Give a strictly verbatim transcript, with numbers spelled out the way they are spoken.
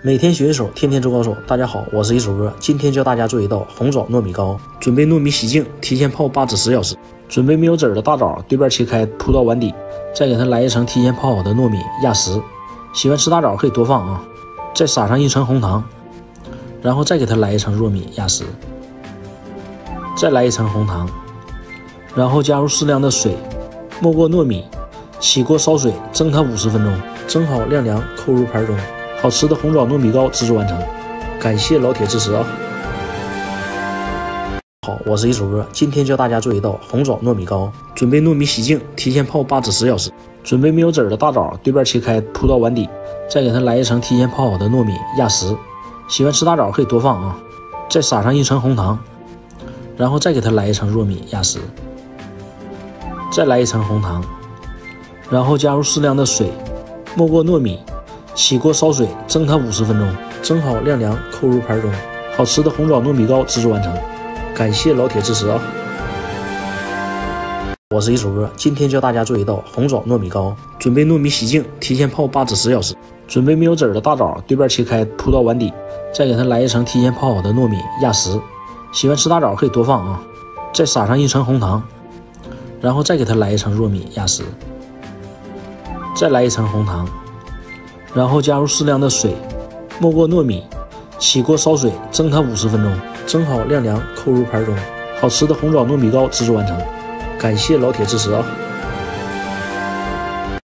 每天学一手，天天做高手。大家好，我是一手哥，今天教大家做一道红枣糯米糕。准备糯米洗净，提前泡八至十小时。准备没有籽儿的大枣，对半切开铺到碗底，再给它来一层提前泡好的糯米压实。喜欢吃大枣可以多放啊。再撒上一层红糖，然后再给它来一层糯米压实，再来一层红糖，然后加入适量的水，没过糯米，起锅烧水蒸它五十分钟，蒸好晾凉，扣入盘中。好吃的红枣糯米糕制作完成，感谢老铁支持啊！好，我是一手哥，今天教大家做一道红枣糯米糕。准备糯米洗净，提前泡八至十小时。准备没有籽儿的大枣，对半切开铺到碗底，再给它来一层提前泡好的糯米压实。喜欢吃大枣可以多放啊。再撒上一层红糖，然后再给它来一层糯米压实，再来一层红糖，然后加入适量的水，没过糯米。起锅烧水蒸它五十分钟，蒸好晾凉，扣入盘中。好吃的红枣糯米糕制作完成，感谢老铁支持啊！我是一手哥，今天教大家做一道红枣糯米糕。准备糯米洗净，提前泡八至十小时。准备没有籽儿的大枣，对半切开铺到碗底，再给它来一层提前泡好的糯米压实。喜欢吃大枣可以多放啊。再撒上一层红糖，然后再给它来一层糯米压实，再来一层红糖。然后加入适量的水，没过糯米，起锅烧水蒸它五十分钟，蒸好晾凉，扣入盘中。好吃的红枣糯米糕制作完成，感谢老铁支持啊！